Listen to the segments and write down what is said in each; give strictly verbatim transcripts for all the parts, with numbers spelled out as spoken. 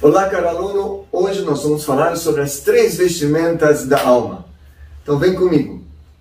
Olá, caro aluno! Hoje nós vamos falar sobre as três vestimentas da alma. Então vem comigo.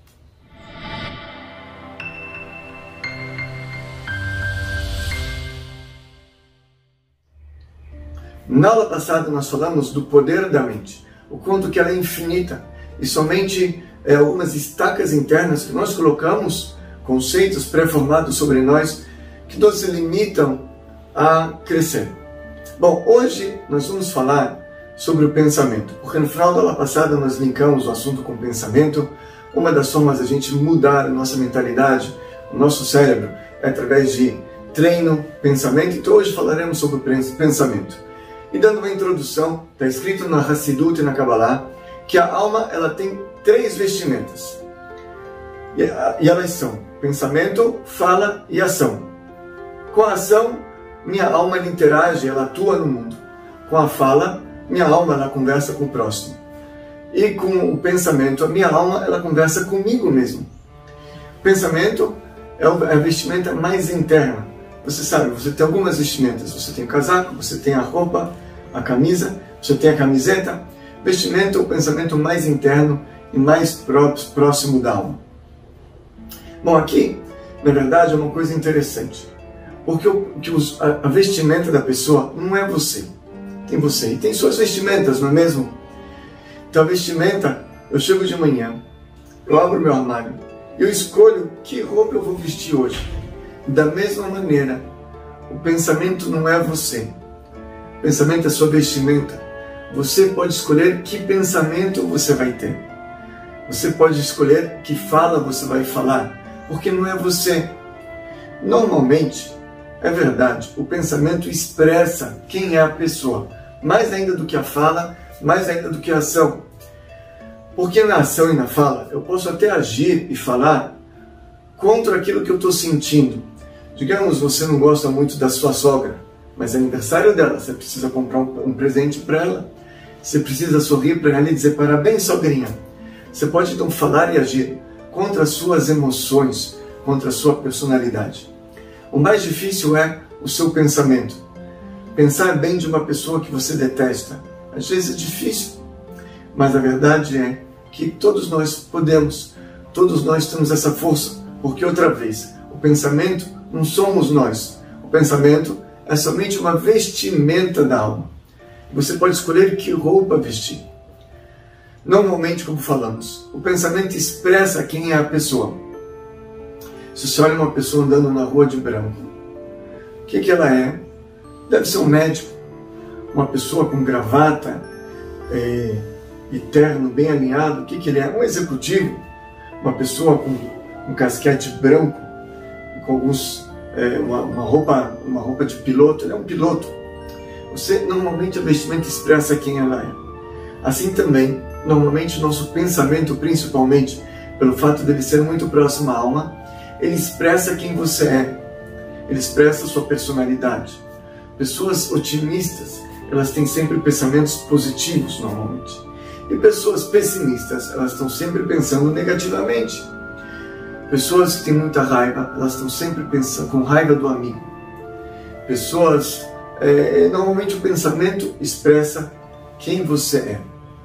Na aula passada nós falamos do poder da mente, o quanto que ela é infinita e somente é, algumas estacas internas que nós colocamos, conceitos pré-formados sobre nós, que nos limitam a crescer. Bom, hoje nós vamos falar sobre o pensamento, porque no final da aula passada nós linkamos o assunto com o pensamento. Uma das formas de a gente mudar a nossa mentalidade, o nosso cérebro, é através de treino, pensamento. Então hoje falaremos sobre o pensamento. E dando uma introdução, está escrito na Hassidut e na Kabbalah que a alma ela tem três vestimentas. E, e elas são pensamento, fala e ação. Com a ação, minha alma ela interage, ela atua no mundo. Com a fala, minha alma ela conversa com o próximo. E com o pensamento, a minha alma ela conversa comigo mesmo. O pensamento é a vestimenta mais interna. Você sabe, você tem algumas vestimentas. Você tem o casaco, você tem a roupa, a camisa, você tem a camiseta. Vestimento é o pensamento mais interno e mais próximo da alma. Bom, aqui, na verdade, é uma coisa interessante. Porque o, que os, a, a vestimenta da pessoa não é você. Tem você e tem suas vestimentas, não é mesmo? Então a vestimenta, eu chego de manhã, eu abro meu armário, eu escolho que roupa eu vou vestir hoje. Da mesma maneira, o pensamento não é você. O pensamento é sua vestimenta. Você pode escolher que pensamento você vai ter. Você pode escolher que fala você vai falar, porque não é você. Normalmente, é verdade, o pensamento expressa quem é a pessoa, mais ainda do que a fala, mais ainda do que a ação. Porque na ação e na fala, eu posso até agir e falar contra aquilo que eu estou sentindo. Digamos, você não gosta muito da sua sogra, mas é aniversário dela, você precisa comprar um, um presente para ela, você precisa sorrir para ela e dizer parabéns, sogrinha. Você pode então falar e agir contra as suas emoções, contra a sua personalidade. O mais difícil é o seu pensamento. Pensar bem de uma pessoa que você detesta. Às vezes é difícil, mas a verdade é que todos nós podemos, todos nós temos essa força, porque outra vez, o pensamento não somos nós. O pensamento é somente uma vestimenta da alma. Você pode escolher que roupa vestir. Normalmente, como falamos, o pensamento expressa quem é a pessoa. Se você olha uma pessoa andando na rua de branco, o que, que ela é? Deve ser um médico, uma pessoa com gravata é, e terno bem alinhado. O que, que ele é? Um executivo, uma pessoa com um casquete branco, com alguns, é, uma, uma, roupa, uma roupa de piloto. Ele é um piloto. Você, normalmente a vestimenta expressa quem ela é. Assim também, normalmente o nosso pensamento, principalmente pelo fato dele ser muito próximo à alma, ele expressa quem você é, ele expressa a sua personalidade. Pessoas otimistas, elas têm sempre pensamentos positivos, normalmente. E pessoas pessimistas, elas estão sempre pensando negativamente. Pessoas que têm muita raiva, elas estão sempre pensando com raiva do amigo. Pessoas, é, normalmente o pensamento expressa quem você é.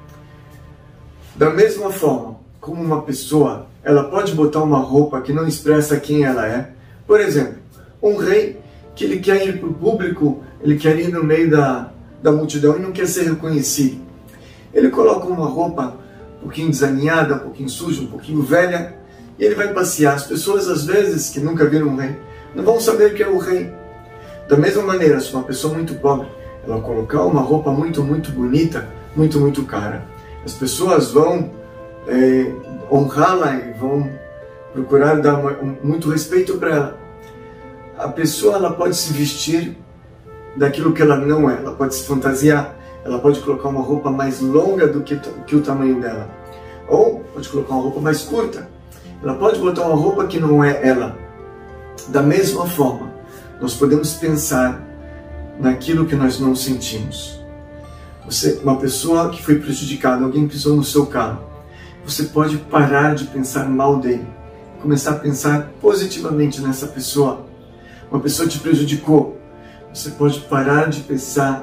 Da mesma forma, como uma pessoa ela pode botar uma roupa que não expressa quem ela é. Por exemplo, um rei que ele quer ir para o público, ele quer ir no meio da, da multidão e não quer ser reconhecido. Ele coloca uma roupa um pouquinho desalinhada, um pouquinho suja, um pouquinho velha, e ele vai passear. As pessoas, às vezes, que nunca viram um rei, não vão saber que é o rei. Da mesma maneira, se uma pessoa muito pobre, ela colocar uma roupa muito, muito bonita, muito, muito cara, as pessoas vão é, honrá-la e vão procurar dar uma, um, muito respeito para ela. A pessoa ela pode se vestir daquilo que ela não é, ela pode se fantasiar, ela pode colocar uma roupa mais longa do que, que o tamanho dela, ou pode colocar uma roupa mais curta, ela pode botar uma roupa que não é ela. Da mesma forma, nós podemos pensar naquilo que nós não sentimos. Você, uma pessoa que foi prejudicada, alguém pisou no seu carro, você pode parar de pensar mal dele, começar a pensar positivamente nessa pessoa. Uma pessoa te prejudicou, você pode parar de pensar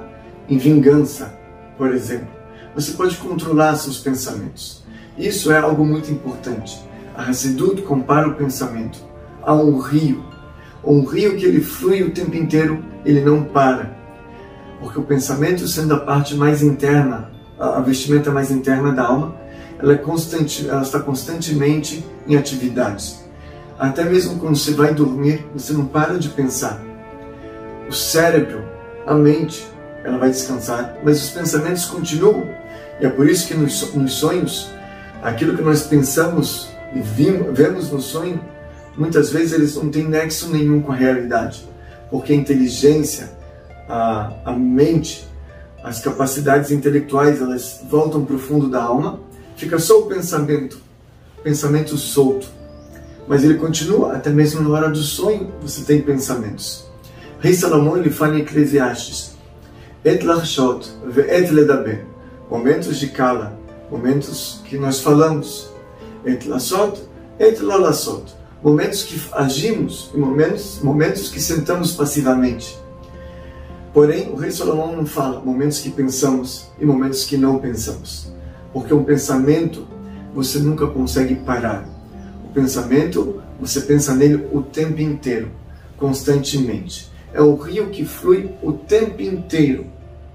em vingança, por exemplo. Você pode controlar seus pensamentos. Isso é algo muito importante. A Hassidut compara o pensamento a um rio. Um rio que ele flui o tempo inteiro, ele não para. Porque o pensamento, sendo a parte mais interna, a vestimenta mais interna da alma, ela, é constante, ela está constantemente em atividades. Até mesmo quando você vai dormir, você não para de pensar. O cérebro, a mente, ela vai descansar, mas os pensamentos continuam. E é por isso que nos, nos sonhos, aquilo que nós pensamos e vimos, vemos no sonho, muitas vezes eles não têm nexo nenhum com a realidade. Porque a inteligência, a, a mente, as capacidades intelectuais, elas voltam para o fundo da alma, fica só o pensamento, pensamento solto. Mas ele continua, até mesmo na hora do sonho, você tem pensamentos. Rei Salomão, ele fala em Eclesiastes, Et lachot ve'et ledaber, momentos de cala, momentos que nós falamos, Et lasot, et lo lasot, momentos que agimos e momentos, momentos que sentamos passivamente. Porém, o rei Salomão não fala momentos que pensamos e momentos que não pensamos. Porque um pensamento, você nunca consegue parar. O pensamento, você pensa nele o tempo inteiro, constantemente. É o rio que flui o tempo inteiro.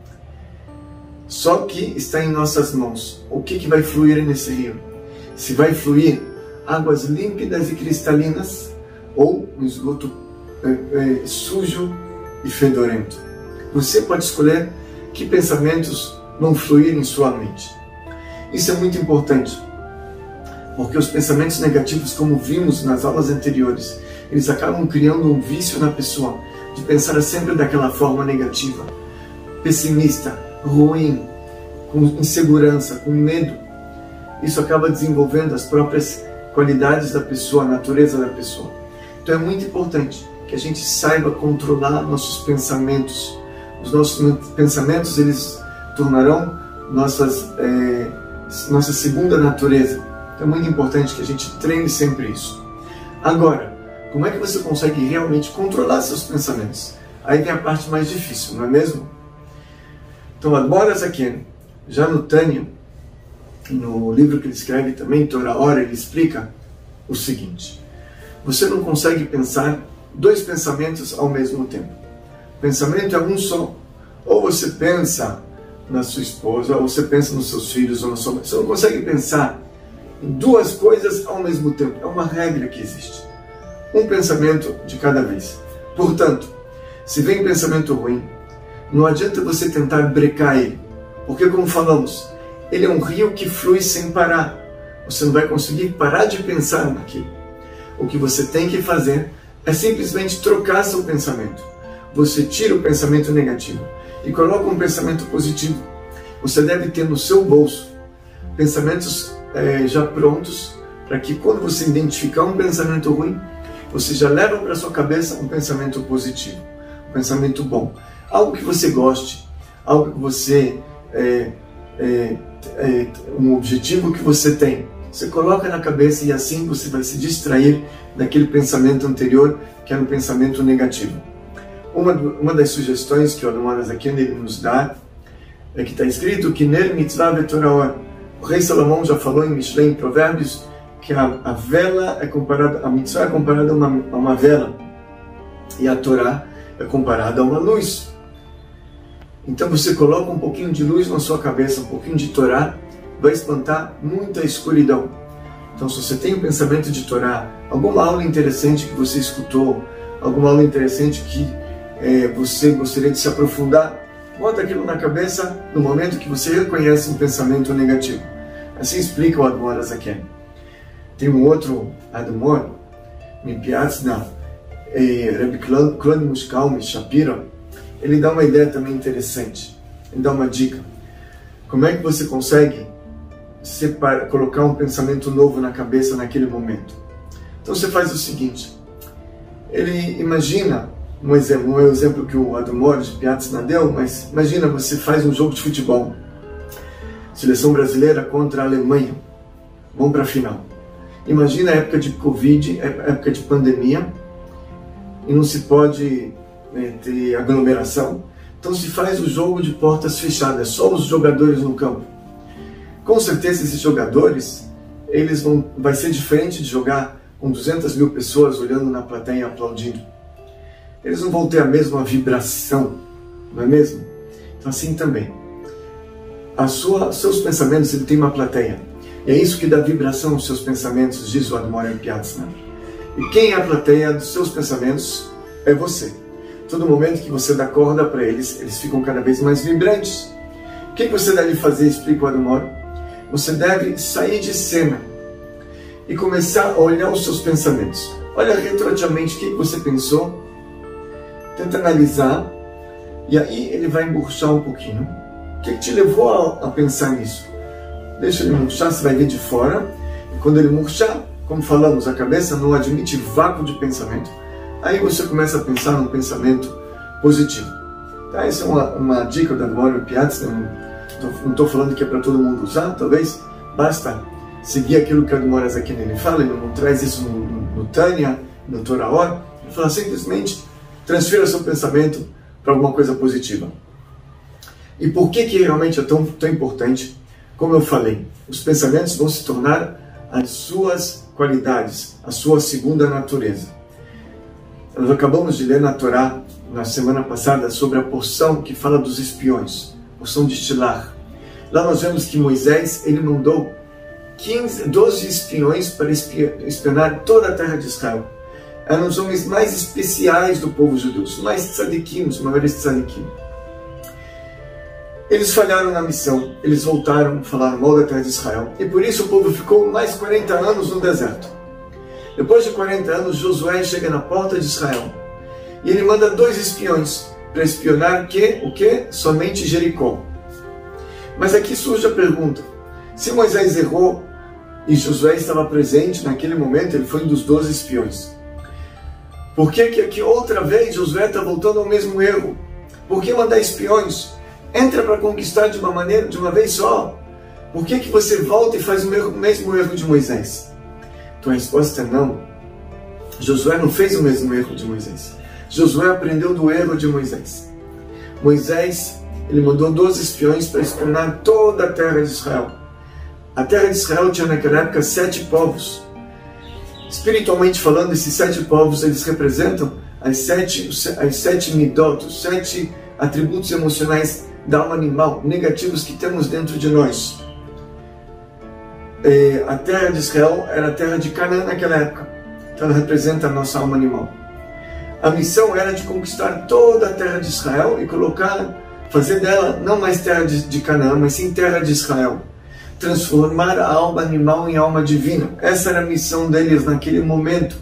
Só que está em nossas mãos. O que, que vai fluir nesse rio? Se vai fluir águas límpidas e cristalinas ou um esgoto é, é, sujo e fedorento. Você pode escolher que pensamentos vão fluir em sua mente. Isso é muito importante, porque os pensamentos negativos, como vimos nas aulas anteriores, eles acabam criando um vício na pessoa, de pensar sempre daquela forma negativa, pessimista, ruim, com insegurança, com medo. Isso acaba desenvolvendo as próprias qualidades da pessoa, a natureza da pessoa. Então é muito importante que a gente saiba controlar nossos pensamentos. Os nossos pensamentos, eles tornarão nossas, é, nossa segunda natureza. Então é muito importante que a gente treine sempre isso. Agora, como é que você consegue realmente controlar seus pensamentos? Aí vem a parte mais difícil, não é mesmo? Então, Admor Zaken, já no Tânia, no livro que ele escreve também, Torah Ora, ele explica o seguinte: você não consegue pensar dois pensamentos ao mesmo tempo. O pensamento é um só. Ou você pensa na sua esposa, ou você pensa nos seus filhos, ou na sua mãe. Você não consegue pensar em duas coisas ao mesmo tempo. É uma regra que existe. Um pensamento de cada vez. Portanto, se vem pensamento ruim, não adianta você tentar brecar ele. Porque, como falamos, ele é um rio que flui sem parar. Você não vai conseguir parar de pensar naquilo. O que você tem que fazer é simplesmente trocar seu pensamento. Você tira o pensamento negativo e coloca um pensamento positivo. Você deve ter no seu bolso pensamentos é, já prontos, para que quando você identificar um pensamento ruim, você já leva para sua cabeça um pensamento positivo, um pensamento bom. Algo que você goste, algo que você... É, é, é, um objetivo que você tem. Você coloca na cabeça e assim você vai se distrair daquele pensamento anterior, que era um pensamento negativo. Uma, uma das sugestões que o Admor Zaken nos dá é que está escrito que Ner mitzvah vetorah. O rei Salomão já falou em Mishlei, em Provérbios, que a, a vela é comparada, a mitzvah é comparada a uma, a uma vela e a Torá é comparada a uma luz. Então você coloca um pouquinho de luz na sua cabeça, um pouquinho de Torá, vai espantar muita escuridão. Então, se você tem um pensamento de Torá, alguma aula interessante que você escutou, alguma aula interessante que é, você gostaria de se aprofundar, bota aquilo na cabeça no momento que você reconhece um pensamento negativo. Assim explica o Admor Zaken. Tem um outro Admor, Mipiatzna, Rebbe Kloni Muskalmi Shapira. Ele dá uma ideia também interessante, ele dá uma dica. Como é que você consegue separar, colocar um pensamento novo na cabeça naquele momento? Então você faz o seguinte, ele imagina, um exemplo, não é o exemplo que o Admor de Piatzna deu, mas imagina você faz um jogo de futebol, seleção brasileira contra a Alemanha, vão para a final. Imagina a época de Covid, época de pandemia, e não se pode... ter aglomeração, Então se faz o jogo de portas fechadas, só os jogadores no campo. Com certeza esses jogadores, eles vão, vai ser diferente de jogar com duzentas mil pessoas olhando na plateia e aplaudindo. Eles não vão ter a mesma vibração, não é mesmo? Então assim também. A sua, seus pensamentos, ele tem uma plateia. E é isso que dá vibração aos seus pensamentos, diz o Admor Piazza. E quem é a plateia dos seus pensamentos é você. Todo momento que você dá corda para eles, eles ficam cada vez mais vibrantes. O que você deve fazer, explica o Admor? Você deve sair de cena e começar a olhar os seus pensamentos. Olha retroativamente o que você pensou, tenta analisar, e aí ele vai murchar um pouquinho. O que te levou a, a pensar nisso? Deixa ele murchar, você vai ver de fora. E quando ele murchar, como falamos, a cabeça não admite vácuo de pensamento. Aí você começa a pensar num pensamento positivo. Tá? Essa é uma, uma dica da Admor Piazza. Não estou falando que é para todo mundo usar, talvez. Basta seguir aquilo que a Admor Zakinen ele fala. Ele não traz isso no, no, no Tânia, no Torah. Ele fala simplesmente, transfira seu pensamento para alguma coisa positiva. E por que que realmente é tão, tão importante? Como eu falei, os pensamentos vão se tornar as suas qualidades, a sua segunda natureza. Nós acabamos de ler na Torá, na semana passada, sobre a porção que fala dos espiões, porção de Shilar. Lá nós vemos que Moisés, ele mandou quinze, doze espiões para espionar toda a terra de Israel. Eram os homens mais especiais do povo judeu, os mais tzadikim, os maiores tzadikim. Eles falharam na missão, eles voltaram, falaram mal da terra de Israel, e por isso o povo ficou mais quarenta anos no deserto. Depois de quarenta anos, Josué chega na porta de Israel, e ele manda dois espiões para espionar que, o que? Somente Jericó. Mas aqui surge a pergunta, se Moisés errou, e Josué estava presente naquele momento, ele foi um dos doze espiões, por que que aqui outra vez Josué está voltando ao mesmo erro? Por que mandar espiões? Entra para conquistar de uma maneira, de uma vez só. Por que que você volta e faz o mesmo erro de Moisés? Então a resposta é não. Josué não fez o mesmo erro de Moisés. Josué aprendeu do erro de Moisés. Moisés, ele mandou doze espiões para espionar toda a terra de Israel. A terra de Israel tinha naquela época sete povos. Espiritualmente falando, esses sete povos, eles representam as sete, as sete midot, os sete atributos emocionais da alma animal, negativos que temos dentro de nós. É, a terra de Israel era a terra de Canaã naquela época, então ela representa a nossa alma animal. A missão era de conquistar toda a terra de Israel e colocar, fazer dela não mais terra de, de Canaã, mas sim terra de Israel. Transformar a alma animal em alma divina. Essa era a missão deles naquele momento.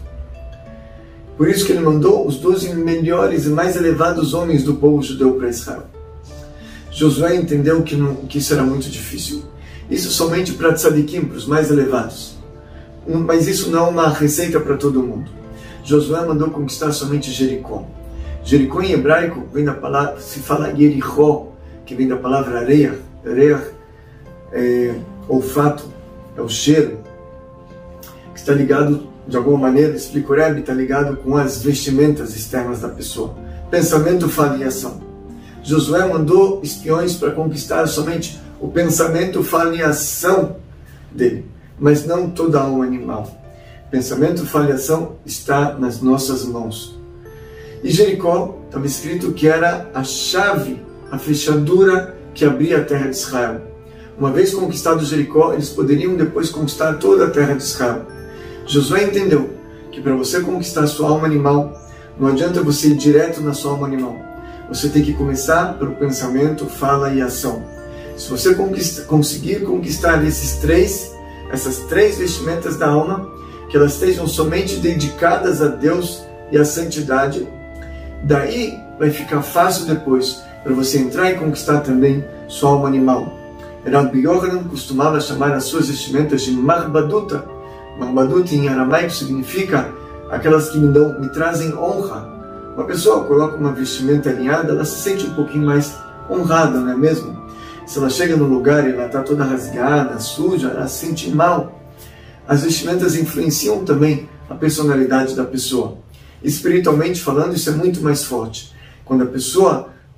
Por isso que ele mandou os doze melhores e mais elevados homens do povo judeu para Israel. Josué entendeu que, não, que isso era muito difícil. Isso somente para tzadikim, para os mais elevados. Mas isso não é uma receita para todo mundo. Josué mandou conquistar somente Jericó. Jericó em hebraico vem da palavra, se fala Yerichó, que vem da palavra areia. Areia é olfato, é o cheiro, que está ligado, de alguma maneira, explica o Rebbe, está ligado com as vestimentas externas da pessoa. Pensamento, fala e ação. Josué mandou espiões para conquistar somente o pensamento, fala e ação dele, mas não toda a alma animal. Pensamento, fala e ação está nas nossas mãos. E Jericó, estava escrito que era a chave, a fechadura que abria a terra de Israel. Uma vez conquistado Jericó, eles poderiam depois conquistar toda a terra de Israel. Josué entendeu que para você conquistar a sua alma animal, não adianta você ir direto na sua alma animal. Você tem que começar pelo pensamento, fala e ação. Se você conquista, conseguir conquistar esses três, essas três vestimentas da alma, que elas estejam somente dedicadas a Deus e à santidade, daí vai ficar fácil depois para você entrar e conquistar também sua alma animal. Rabbi Yochanan costumava chamar as suas vestimentas de marbaduta. Marbaduta em aramaico significa aquelas que me, dão, me trazem honra. Uma pessoa coloca uma vestimenta alinhada, ela se sente um pouquinho mais honrada, não é mesmo? Se ela chega no lugar e ela está toda rasgada, suja, ela se sente mal. As vestimentas influenciam também a personalidade da pessoa. Espiritualmente falando, isso é muito mais forte. Quando a pessoa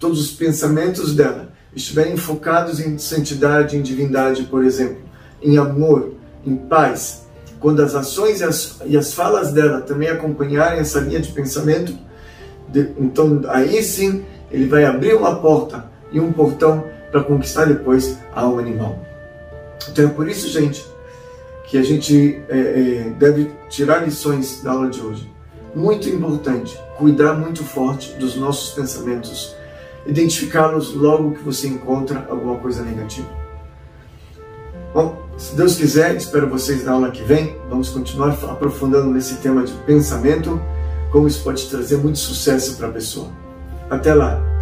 todos os pensamentos dela estiverem focados em santidade, em divindade, por exemplo, em amor, em paz, quando as ações e as, e as falas dela também acompanharem essa linha de pensamento, de, então aí sim ele vai abrir uma porta e um portão para conquistar depois a alma animal. Então é por isso, gente, que a gente é, é, deve tirar lições da aula de hoje. Muito importante, cuidar muito forte dos nossos pensamentos, identificá-los logo que você encontra alguma coisa negativa. Bom, se Deus quiser, espero vocês na aula que vem. Vamos continuar aprofundando nesse tema de pensamento, como isso pode trazer muito sucesso para a pessoa. Até lá!